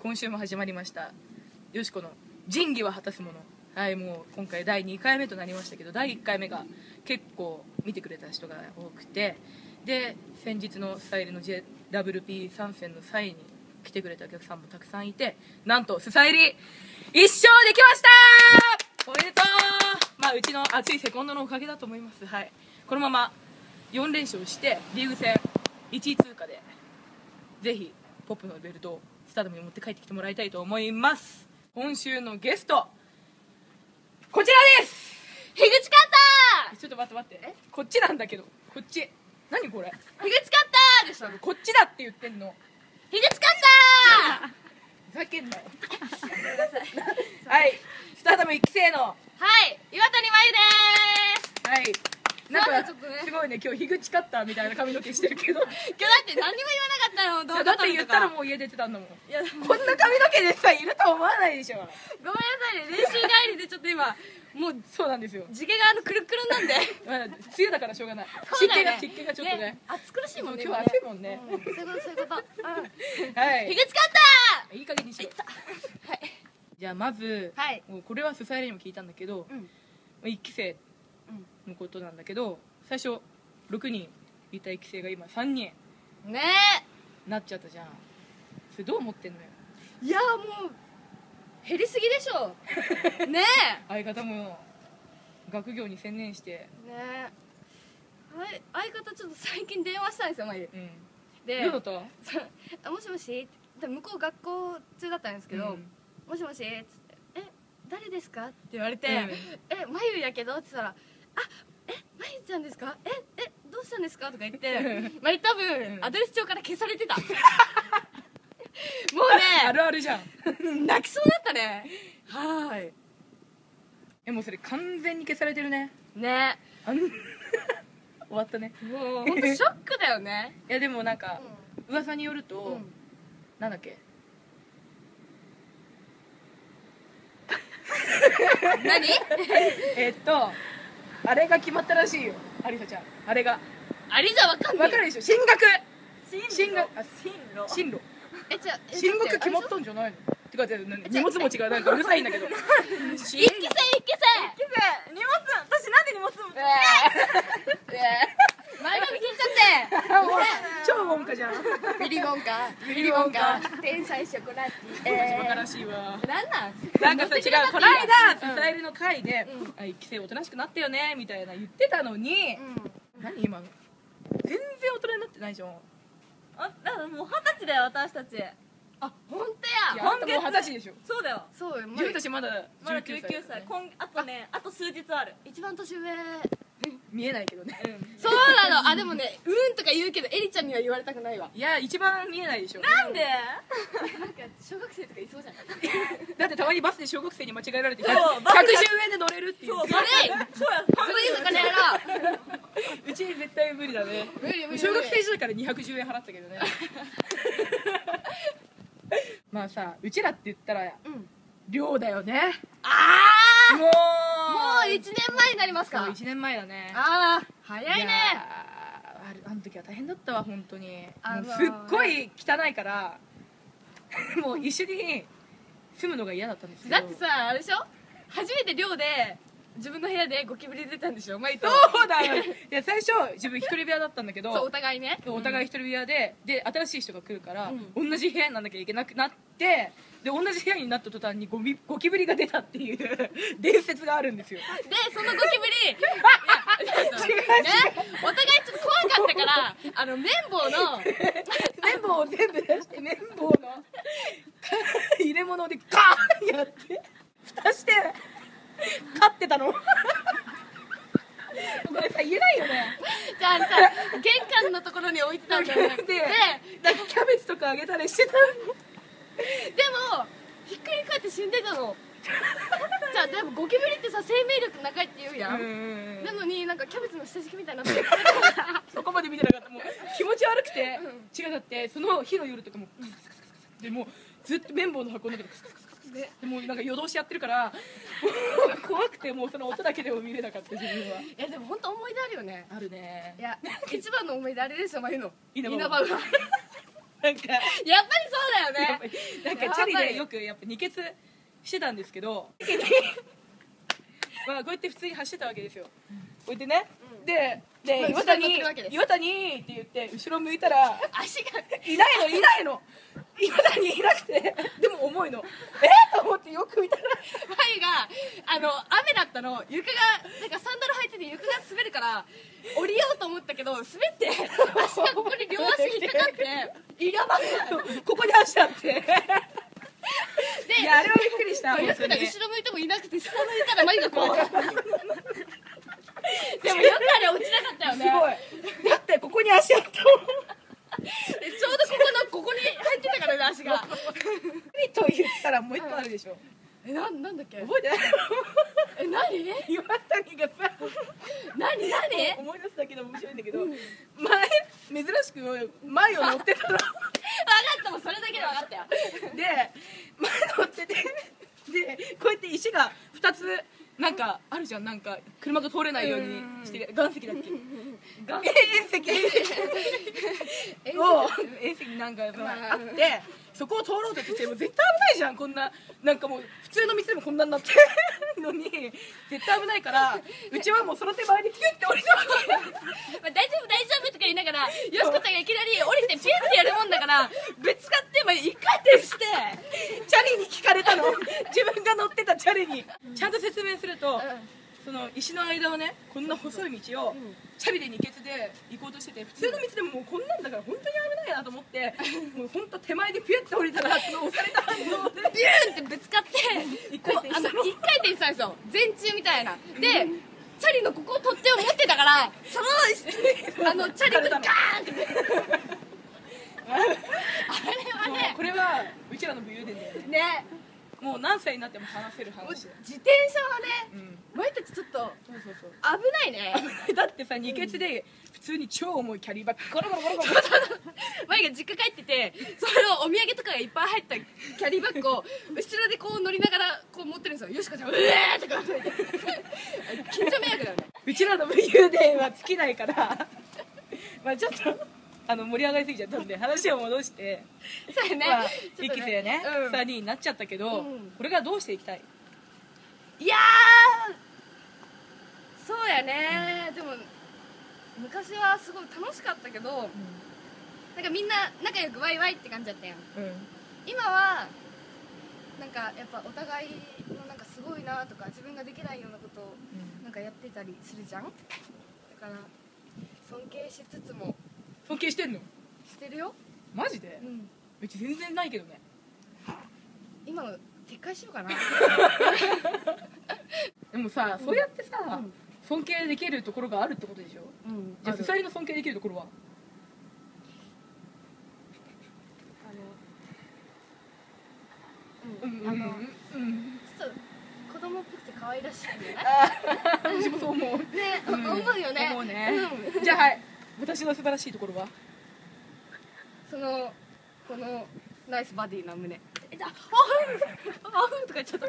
今週も始まりましたよしこの仁義は果たすもの。はい、もう今回第2回目となりましたけど、第1回目が結構見てくれた人が多くて、で先日のスタイルの JWP 参戦の際に来てくれたお客さんもたくさんいて、なんとスサイリ1勝できました。おめでとう。まあうちの熱いセコンドのおかげだと思います。はい、このまま4連勝してリーグ戦1位通過でぜひポップのベルトをスターダムに持って帰ってきてもらいたいと思います。今週のゲストこちらです。 樋口カッター。 ちょっと待ってこっちなんだけど、こっち何これ、 樋口カッターでしょ。 こっちだって言ってんの。 樋口カッター。 ふざけんなよはい、スターダム1期生の、 はい、岩谷真由です。 はい、なんかちょっとねすごいね、今日樋口カッターみたいな髪の毛してるけど今日だって何にも言わなかったの。 だって言ったらもう家出てたんだもん。 いや、 こんな髪の毛でさいると思わないでしょ。 ごめんなさいね、練習帰りでちょっと今もうそうなんですよ。 地毛がくるくるなんでまあ梅雨だからしょうがない。 そうだよね、 湿気がちょっとね暑苦しいもんね。 今日暑いもんね。 そういうことはい、 樋口カッタいい加減にしろ。 ー。はいじゃあまず、 はいもうこれはスサイレにも聞いたんだけど、1期生のことなんだけど、最初6人いた1期生が今3人ねなっちゃったじゃん。それどう思ってんのよ。 え、いやもう減りすぎでしょね相方も学業に専念してえねえ、はい、相方ちょっと最近電話したんですよ、まゆ。でどうだった？ あ、もしもしで向こう学校中だったんですけど、 うんもしもしっつって誰ですかって言われて、 うんまゆやけどって言ったら、まゆちゃんですか、どうしたんですかとか言ってまゆ多分、アドレス帳から消されてたもうあるあるじゃん。 ね泣きそうだったね。はーい、 もうそれ完全に消されてるね。 ね終わったね。 もうほんとショックだよねいやでもなんか噂によると、 うんなんだっけ何あれが決まったらしいよ、有沙ちゃん。あれがあれじゃわかんない。 わかるでしょ。進学進路じゃあ進学決まったんじゃないの？てか荷物持ちがなんかうるさいんだけど一期生一期生荷物、私なんで荷物持って前髪切っちゃってほら超音感じゃん。 ウィリー・ウォンカウィリー・ウォンカ天才ショコラティバカらしいわ。 なんなんなんかさ、違う、この間スタイルの回でうん 1期生おとなしくなったよねみたいな言ってたのに、何今の全然大人になってないじゃん。 あ、だからもう20歳だよ、私たち。 あ、ほんといややあんたもう20歳でしょ。 そうだよ。 そうよ、 自分たちまだまだ 19 19 歳歳。あとね、あと数日ある。 一番年上。 見えないけどね。 そうなの。あ、でもね、とか言うけどエリちゃんには言われたくないわ。 いや一番見えないでしょ。 なんで？ なんか小学生とかいそうじゃん。 だってたまにバスで小学生に間違えられてそう 110円で乗れるっていう。 そう、 それそうや。 それいいのかねやろうち絶対無理だね。 無理無理小学生時代から210円払ったけどね。まあさ、うちらって言ったらうん寮だよね。 あもう 1年前になりますか。 そう1年前だね。 あー早いね。 やあの時は大変だったわ本当に。 あのもうすっごい汚いからもう一緒に住むのが嫌だったんですけど。 だってさ、あれでしょ、初めて寮で自分の部屋でゴキブリ出たんでしょ、マイと。 そうだよ。いや最初自分一人部屋だったんだけど、 そう、お互いね。 お互い一人部屋で新しい人が来るから、 う同じ部屋になんなきゃいけなくなって、で同じ部屋になった途端にゴキブリが出たっていう伝説があるんですよ。 で、そのゴキブリ、ね、お互いちょっと怖かったから、綿棒の、 綿棒を全部出して綿棒の入れ物でガーンやって蓋して飼ってたの。これさ言えないよね。 じゃあさ、玄関のところに置いてたんだよね。 でなんかキャベツとかあげたりしてたの。 でもひっくり返って死んでたの。じゃあでもゴキブリってさ、生命力長いって言うやん。なのになんかキャベツの下敷きみたいになってる。 そこまで見てなかった。もう気持ち悪くて、違う、だってその日の夜とかもカサカサカサカサでもうずっと綿棒の箱の中でカサカサカサカサでもうなんか夜通しやってるからもう怖くて、もうその音だけでも見れなかった自分は。 いやでも本当思い出あるよね。 あるね。 いや一番の思い出あれですよ、まゆの稲葉稲葉がなんかやっぱりそうだよね。 なんかチャリでよくやっぱ二血してたんですけどまあこうやって普通に走ってたわけですよ。こうやってね、でまあ岩谷後ろに乗ってるわけです岩谷って言って後ろ向いたら足がいないの岩谷いなくて、でも重いのと思ってよく見たら前が雨だったの、床がなんかサンダル履いてて床が滑るから降りようと思ったけど滑って足がここに両足に引っかかってやばいここに足あってでいやあれはびっくりした本よく当に。 後ろ向いてもいなくて下向いたら眉がこうでもよくあれ落ちなかったよすね。 ごいだってここに足あったもんちょうどここに入ってたからね足がと言ったらもう一個あるでしょ。 なんだっけ覚えてない何岩谷がさ何思い出すだけでも面白いんだけど、前珍しく前を乗ってたの分かった、もうそれだけで分かったよ。 で前乗っててでこうやって石が2つなんかあるじゃん、なんか車が通れないようにしてる岩石だっけ遠石なんかあってそこを通ろうとしても絶対危ないじゃん、こんななんかもう普通の道でもこんなになってるのに絶対危ないからうちはもうその手前でピュッて降りたまあ大丈夫大丈夫とか言いながらよしこちゃんがいきなり降りてピュンってやるもんだからぶつかって一回転してチャリに聞かれたの自分が乗ってたチャリにちゃんと説明すると、その石の間をねこんな細い道をチャリで二血で行こうとしてて、普通の道でももうこんなんだから本当に危ないなと思ってもう本当手前でピュッて降りたらその押された反応でビューンってぶつかって一回転したの一回転したんですよ、前中みたいなでチャリのここを取っ手を持ってたからそのチャリがガーンってあれはもうねこれはうちらの武勇伝だよね。 ねもう何歳になっても話せる話だよ。 自転車はね前たちちょっとそうそうそう危ないねだってさ二血で普通に超重いキャリーバッグゴロゴロゴロゴロ前が実家帰っててそれをお土産とかがいっぱい入ったキャリーバッグを後ろでこう乗りながらこう持ってるんですよ。よしこちゃんうえーとか言って近所迷惑だよね。 うちらの武勇伝は尽きないからまあちょっと盛り上がりすぎちゃったんで話を戻してそうやね、 まあちょっと一期生ねうん 3人になっちゃったけど、これからどうしていきたい？ いやーそうやね、でも昔はすごい楽しかったけど、なんかみんな仲良くワイワイって感じだったやん。今はなんかやっぱお互いのなんかすごいなとか自分ができないようなことをなんかやってたりするじゃん。だから尊敬しつつも尊敬してんの？ してるよ。 マジで？うち全然ないけどね。 今の撤回しようかなでもさ、そうやってさ、尊敬できるところがあるってことでしょ？じゃあ2人の尊敬できるところは？ ちょっと子供っぽくて可愛らしいんじゃない？ 私もそう思う。 ね、思うよね。 思うね。じゃあはい、私の素晴らしいところは？ このナイスバディな胸。あふんとか言っちゃった。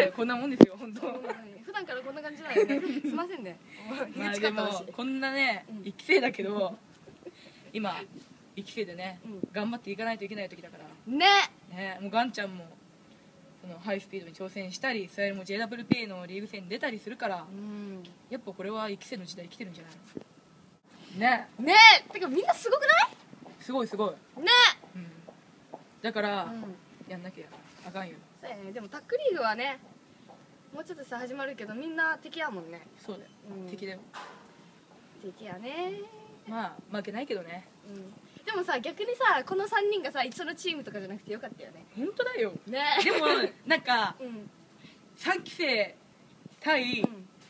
こんなもんですよ、本当。 普段からこんな感じなのね。すいませんね。 まあでもこんなね、1期生だけど今1期生でね、頑張っていかないといけない時だからね。 ね、もうガンちゃんもそのハイスピードに挑戦したり、それも JWPA のリーグ戦に出たりするから、やっぱこれは1期生の時代生きてるんじゃないの？ね。 ねてかみんなすごくない？ すごいすごい。 ね。 だからやんなきゃあかんよ。 そうやね。でもタックリーグはね、もうちょっとさ始まるけどみんな敵やもんね。 そうだよ、敵だよ。 敵やね。 まあ負けないけどね。 でもさ逆にさこの3人がさ一緒のチームとかじゃなくてよかったよね。 本当だよ。 ね。 でもなんか3期生対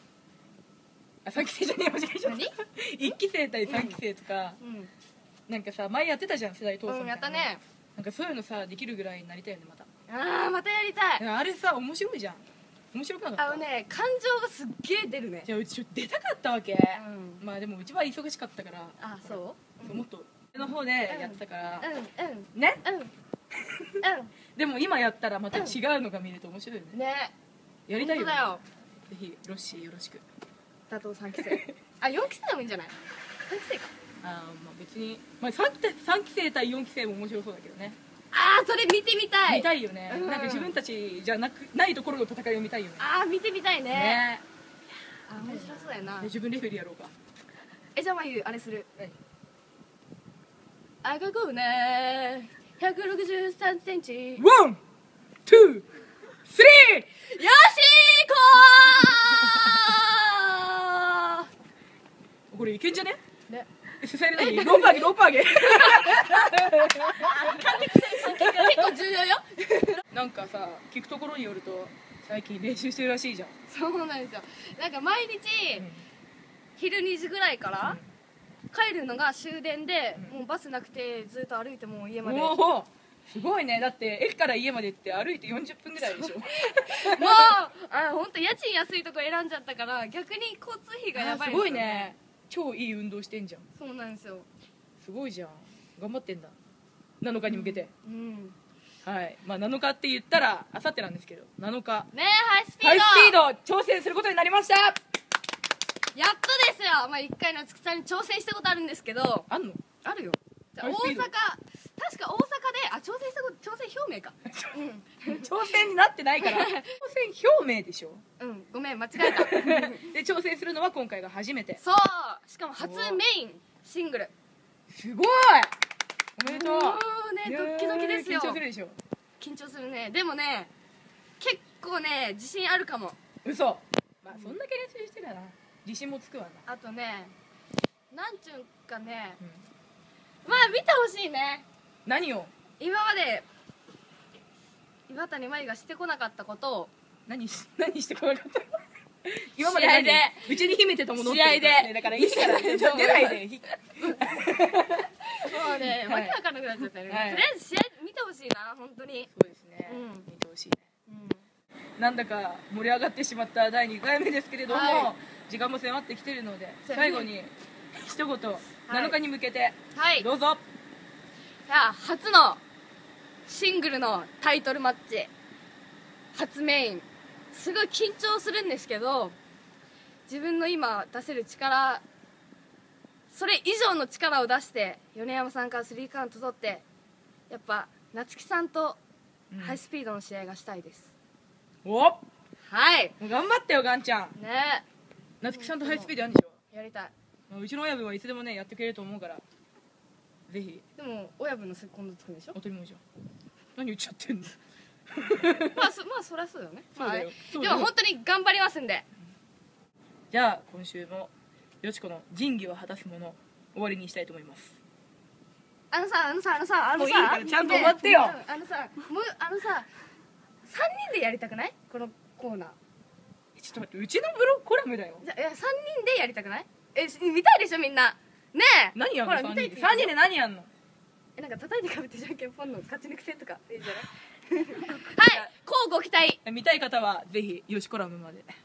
3期生じゃねえ間違えちゃった。1期生対3期生とかなんかさ前やってたじゃん、世代闘争みたいな。 やったね。 なんかそういうのさできるぐらいになりたいよね、また。 またやりたい。 あれさ面白いじゃん。面白くなかった？ 感情がすっげえ出るね。 じゃあうちちょっと出たかったわけ。まあでもうちは忙しかったから、 そうもっとの方でやってたからね。 ね。でも今やったらまた違うのが見れて面白いよね。 ね。 やりたいよね。 本当だよ。 ぜひロッシーよろしく。 打倒3期生4期生でもいいんじゃない？3期生かまあ別に、まあ、3期生対4期生も面白そうだけどね。 ああそれ見てみたい。 見たいよね、 うんなんか自分たちじゃないところの戦いを見たいよね。 ああ見てみたいね。 ねあー面白そうだよな。 自分レフェリーやろうか。 じゃあまゆあれする。 何赤子ね163センチ。 ワン、ツー、スリー。 よしこーこれいけんじゃね？ ね。 すされない？ロープ上げロープ上げ。 結構重要よ。 なんかさ聞くところによると最近練習してるらしいじゃん。 そうなんですよ。なんか毎日、昼2時ぐらいから帰るのが終電で、もうバスなくてずっと歩いてもう家まで。もうおおすごいね。だって駅から家までって歩いて40分ぐらいでしょ。 本当家賃安いとこ選んじゃったから逆に交通費がやばいすごいね。超いい運動してんじゃん。 そうなんですよ。 すごいじゃん。頑張ってんだ。7日に向けて。 うんはい。まあ7日って言ったらあさってなんですけど、7日ねえハイスピードハイスピード挑戦することになりました。 やっとですよ。まあ1回夏木さんに挑戦したことあるんですけど、 あんの？ あるよ。じゃあ大ハイスピード阪、確か大阪で挑戦したこと挑戦表明か。 挑戦になってないから。挑戦表明でしょ。 うんごめん間違えた。 で挑戦するのは今回が初めて。 そうしかも初メインシングル。 すごい。おめでとう。 もうねドッキドキですよ。 緊張するでしょ。 緊張するね。でもね結構ね自信あるかも。 嘘。まあそんだけ練習してたら自信もつくわな。 あとねなんちゅうんかね、 うんまあ見てほしいね。 何を？ 今まで岩谷真由がしてこなかったことを何してこなかったの？今まで試合でうちに秘めてたものって試合でねだからいいから出ないで。 もうね、 はいわけわかんなくなっちゃったね、 はいとりあえず試合見てほしいな本当に。 そうですね。 うん見てほしいね。なんだか盛り上がってしまった第2回目ですけれども、 は時間も迫ってきてるのでそう最後に一言7日に向けてはいどうぞ。 じゃあ初のシングルのタイトルマッチ初メインすごい緊張するんですけど、自分の今出せる力それ以上の力を出して米山さんから3カウント取ってやっぱ夏木さんとハイスピードの試合がしたいです。 おはいもう頑張ってよガンちゃん。 ね夏木さんとハイスピードやるんでしょ。 やりたい。 うちの親分はいつでもねやってくれると思うからぜひ。 でも親分のセコンドつくんでしょ。 当たり前じゃん。何言っちゃってんの。 まあそりゃそうよね。 そうだよはいそうだよでも本当に頑張りますんで。 じゃあ今週もよしこの仁義を果たすもの終わりにしたいと思います。 あのさもういいからちゃんと終わってよ。 もう3人でやりたくない？このコーナー。 ちょっと待ってうちのブログコラムだよ。 じゃあ3人でやりたくない？見たいでしょみんな。ねえ。 何やんの3 ほら見たいって人で3人で何やんの。 なんか叩いてかぶってじゃんけんぽんの勝ち抜く戦とかいいじゃない？はい。乞うご期待。 見たい方はぜひよしコラムまで。